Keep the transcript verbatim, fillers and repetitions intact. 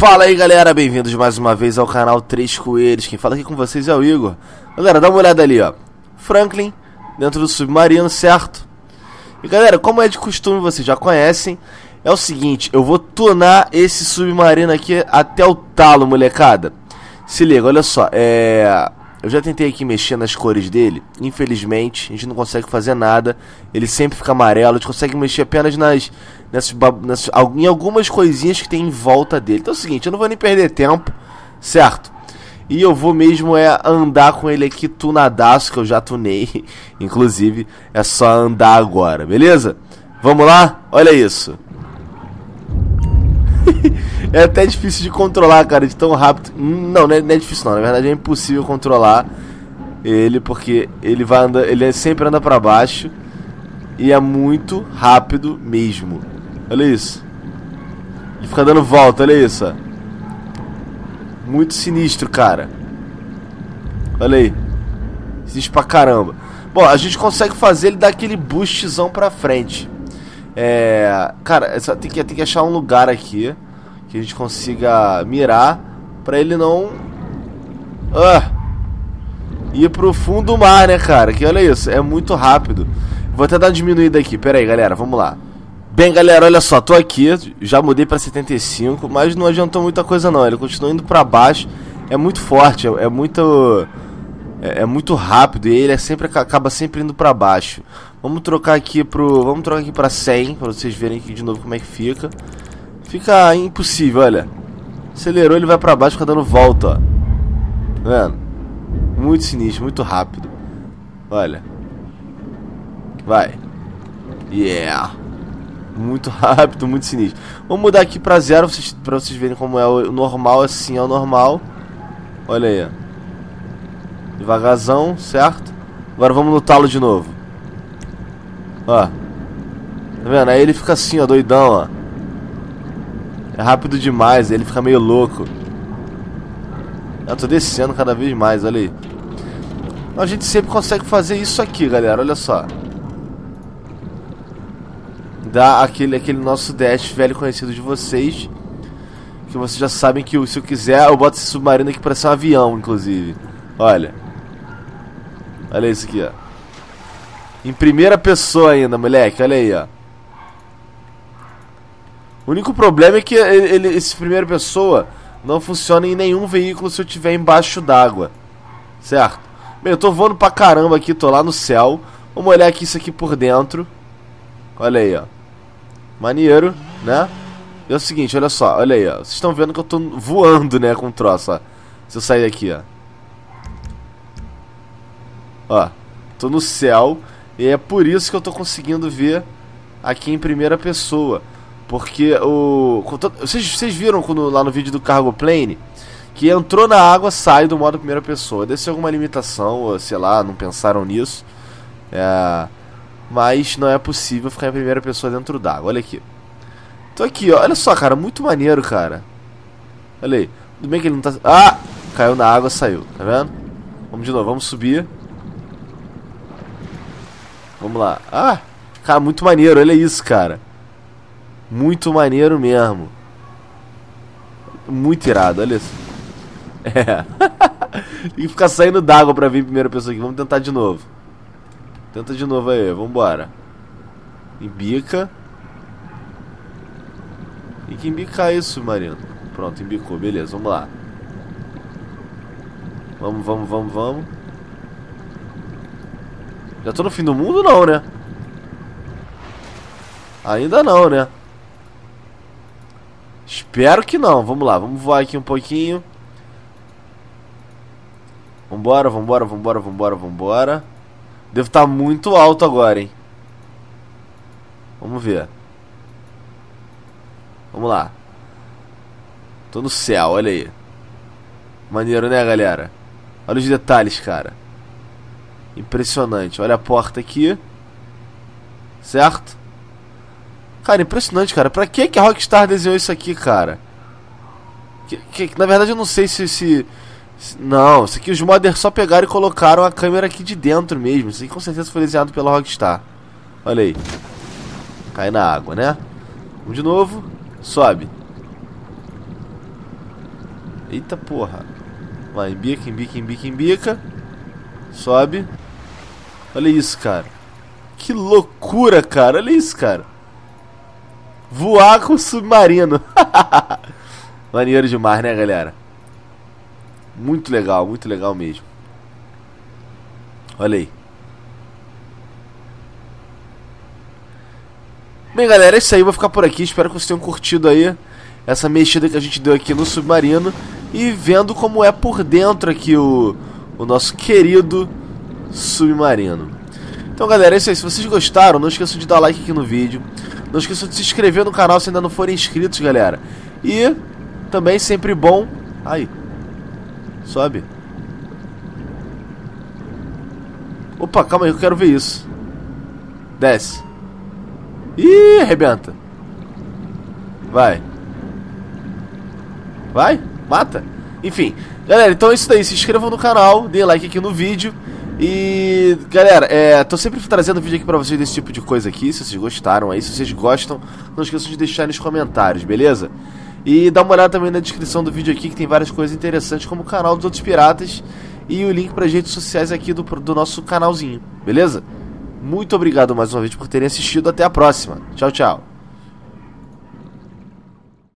Fala aí galera, bem-vindos mais uma vez ao canal Três Coelhos. Quem fala aqui com vocês é o Igor. Galera, dá uma olhada ali, ó, Franklin dentro do submarino, certo? E galera, como é de costume, vocês já conhecem, é o seguinte, eu vou tunar esse submarino aqui até o talo, molecada. Se liga, olha só, é... eu já tentei aqui mexer nas cores dele. Infelizmente, a gente não consegue fazer nada. Ele sempre fica amarelo. A gente consegue mexer apenas nas, nessas, nessas, em algumas coisinhas que tem em volta dele. Então é o seguinte, eu não vou nem perder tempo, certo? E eu vou mesmo é andar com ele aqui tunadaço, que eu já tunei. Inclusive, é só andar agora, beleza? Vamos lá? Olha isso. É até difícil de controlar, cara, de tão rápido. Não, não é, não é difícil não, na verdade é impossível controlar ele, porque ele vai andar, ele sempre anda pra baixo e é muito rápido mesmo. Olha isso. Ele fica dando volta, olha isso, ó. Muito sinistro, cara. Olha aí. Sinistro pra caramba. Bom, a gente consegue fazer ele dar aquele boostzão pra frente. É... Cara, só tem que, tem que achar um lugar aqui que a gente consiga mirar pra ele não ah, ir pro fundo do mar, né, cara? Que olha isso, é muito rápido. Vou até dar uma diminuída aqui, pera aí, galera, vamos lá. Bem, galera, olha só, tô aqui, já mudei pra setenta e cinco, mas não adiantou muita coisa não. Ele continua indo pra baixo, é muito forte, é, é muito é, é muito rápido e ele é sempre, acaba sempre indo pra baixo. Vamos trocar aqui pro, vamos trocar aqui pra cem, pra vocês verem aqui de novo como é que fica. Fica impossível, olha. Acelerou, ele vai pra baixo, fica dando volta, ó. Tá vendo? Muito sinistro, muito rápido. Olha. Vai. Yeah. Muito rápido, muito sinistro. Vamos mudar aqui pra zero, pra vocês, pra vocês verem como é o normal, assim é o normal. Olha aí, ó. Devagarzão, certo? Agora vamos no talo de novo. Ó. Tá vendo? Aí ele fica assim, ó, doidão, ó. É rápido demais, ele fica meio louco. Eu tô descendo cada vez mais, olha aí. A gente sempre consegue fazer isso aqui, galera, olha só. Dá aquele, aquele nosso dash velho conhecido de vocês. Que vocês já sabem que se eu quiser, eu boto esse submarino aqui pra ser um avião, inclusive. Olha. Olha isso aqui, ó. Em primeira pessoa ainda, moleque, olha aí, ó. O único problema é que ele, ele, esse primeira pessoa não funciona em nenhum veículo se eu estiver embaixo d'água. Certo? Bem, eu tô voando pra caramba aqui, tô lá no céu. Vamos olhar aqui isso aqui por dentro. Olha aí, ó. Maneiro, né? E é o seguinte, olha só, olha aí, ó. Vocês estão vendo que eu tô voando, né, com o troço, ó. Se eu sair aqui, ó. Ó, tô no céu. E é por isso que eu tô conseguindo ver aqui em primeira pessoa. Porque o... Vocês, vocês viram quando, lá no vídeo do Cargo Plane, que entrou na água, sai do modo primeira pessoa. Deve ser alguma limitação, ou sei lá, não pensaram nisso. É... Mas não é possível ficar em primeira pessoa dentro d'água. Olha aqui. Tô aqui, ó. Olha só, cara. Muito maneiro, cara. Olha aí. Tudo bem que ele não tá... Ah! Caiu na água, saiu. Tá vendo? Vamos de novo. Vamos subir. Vamos lá. Ah! Cara, muito maneiro. Olha isso, cara. Muito maneiro mesmo. Muito irado, olha isso. É. Tem que ficar saindo d'água pra vir em primeira pessoa aqui. Vamos tentar de novo. Tenta de novo aí, vambora. Embica. Tem que embicar isso, Marino. Pronto, embicou, beleza, vamos lá. Vamos, vamos, vamos, vamos. Já tô no fim do mundo não, né? Ainda não, né? Espero que não. Vamos lá, vamos voar aqui um pouquinho. Vambora, vambora, vambora, vambora, vambora. Devo estar muito alto agora, hein? Vamos ver. Vamos lá. Tô no céu, olha aí. Maneiro, né, galera? Olha os detalhes, cara. Impressionante. Olha a porta aqui. Certo? Cara, impressionante, cara. Pra que que a Rockstar desenhou isso aqui, cara? Que, que, na verdade eu não sei se, se... Não, isso aqui os modders só pegaram e colocaram a câmera aqui de dentro mesmo. Isso aqui com certeza foi desenhado pela Rockstar. Olha aí. Cai na água, né? Vamos de novo. Sobe. Eita porra. Vai, embica, embica, embica, embica. Sobe. Olha isso, cara. Que loucura, cara. Olha isso, cara. Voar com submarino. Maneiro demais, né, galera? Muito legal, muito legal mesmo. Olha aí. Bem, galera, é isso aí. Vou ficar por aqui. Espero que vocês tenham curtido aí essa mexida que a gente deu aqui no submarino. E vendo como é por dentro aqui o, o nosso querido submarino. Então, galera, é isso aí. Se vocês gostaram, não esqueçam de dar like aqui no vídeo. Não esqueçam de se inscrever no canal se ainda não forem inscritos, galera. E também sempre bom... Aí. Sobe. Opa, calma aí, eu quero ver isso. Desce. Ih, arrebenta. Vai. Vai, mata. Enfim, galera, então é isso daí. Se inscrevam no canal, deem like aqui no vídeo. E, galera, é, tô sempre trazendo vídeo aqui pra vocês desse tipo de coisa aqui. Se vocês gostaram aí, se vocês gostam, não esqueçam de deixar nos comentários, beleza? E dá uma olhada também na descrição do vídeo aqui, que tem várias coisas interessantes, como o canal dos outros piratas e o link para as redes sociais aqui do, do nosso canalzinho, beleza? Muito obrigado mais uma vez por terem assistido, até a próxima. Tchau, tchau.